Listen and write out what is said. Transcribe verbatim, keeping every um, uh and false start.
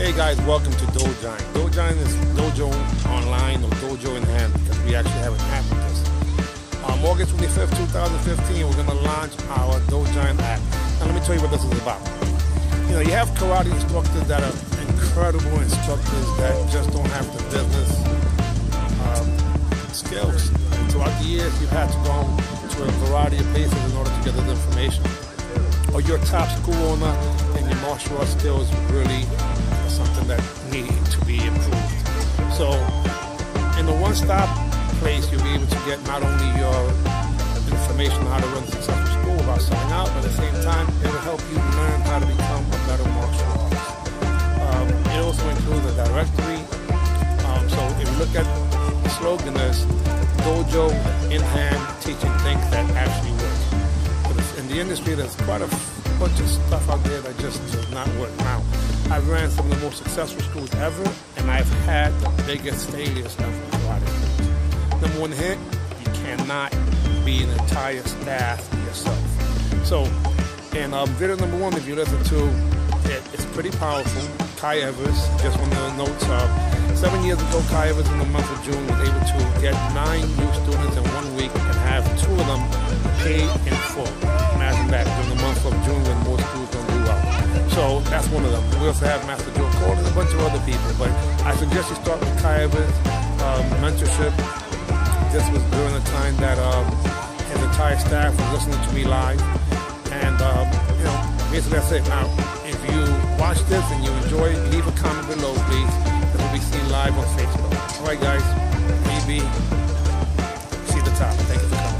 Hey guys, welcome to Dojo. Dojo is Dojo online or Dojo in hand because we actually have an app with this. Um, August twenty-fifth, two thousand fifteen, we're going to launch our Dojo app. Now let me tell you what this is about. You know, you have karate instructors that are incredible instructors that just don't have the business um, skills. And throughout the years, you've had to go to a variety of places in order to get this information. Or you're a top school owner and your martial arts skills really are something that need to be improved. So in the one-stop place, you'll be able to get not only your information on how to run a successful school about starting out, but at the same time, it will help you learn how to become a better martial artist. Um, it also includes a directory. Um, so if you look at the slogan, there's Dojo in hand, teaching things that actually work. In the industry, there's quite a bunch of stuff out there that just does not work. Now, I've ran some of the most successful schools ever, and I've had the biggest failures ever in karate schools. Number one hit, you cannot be an entire staff yourself. So, in um, video number one, if you listen to it, it's pretty powerful. Kai Evers, just one of the notes, uh, seven years ago, Kai Evers in the month of June was able to get nine new students in one week and have two of them paid in full. Imagine that, during the month of June when most schools don't do well. So that's one of them. We also have Master Joe Cole and a bunch of other people, but I suggest you start with Kai Evers um, mentorship. This was during the time that um, his entire staff was listening to me live, and um, you know, basically that's it. Now, if you watch this and you enjoy it, leave a comment below, please. This will be seen live on Facebook. All right, guys, maybe see the top. Thank you for coming.